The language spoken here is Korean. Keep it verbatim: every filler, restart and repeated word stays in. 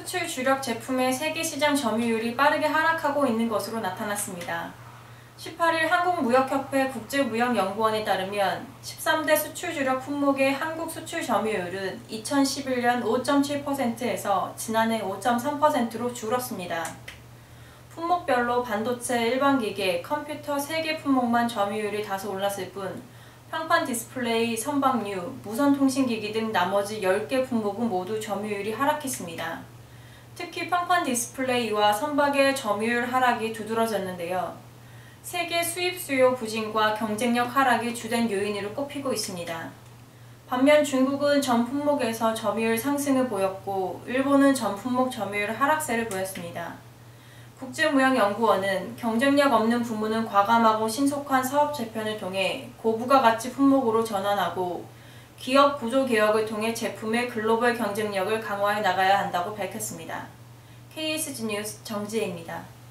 수출 주력 제품의 세계 시장 점유율이 빠르게 하락하고 있는 것으로 나타났습니다. 십팔 일 한국무역협회 국제무역연구원에 따르면 십삼 대 수출 주력 품목의 한국 수출 점유율은 이천십일 년 오 점 칠 퍼센트에서 지난해 오 점 삼 퍼센트로 줄었습니다. 품목별로 반도체, 일반기계, 컴퓨터 세 개 품목만 점유율이 다소 올랐을 뿐 평판 디스플레이, 선박류, 무선통신기기 등 나머지 열 개 품목은 모두 점유율이 하락했습니다. 특히 평판 디스플레이와 선박의 점유율 하락이 두드러졌는데요. 세계 수입 수요 부진과 경쟁력 하락이 주된 요인으로 꼽히고 있습니다. 반면 중국은 전 품목에서 점유율 상승을 보였고 일본은 전 품목 점유율 하락세를 보였습니다. 국제무역연구원은 경쟁력 없는 부문은 과감하고 신속한 사업 재편을 통해 고부가가치 품목으로 전환하고 기업 구조 개혁을 통해 제품의 글로벌 경쟁력을 강화해 나가야 한다고 밝혔습니다. 케이에스지 뉴스 정지혜입니다.